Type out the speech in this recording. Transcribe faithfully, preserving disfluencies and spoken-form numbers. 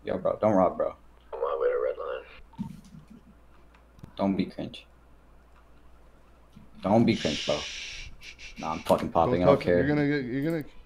Yo, bro, don't rob, bro. On my way to red line. Don't be cringe. Don't be cringe, bro. Nah, I'm fucking popping. Don't I don't talk. care. You're gonna get. You're gonna.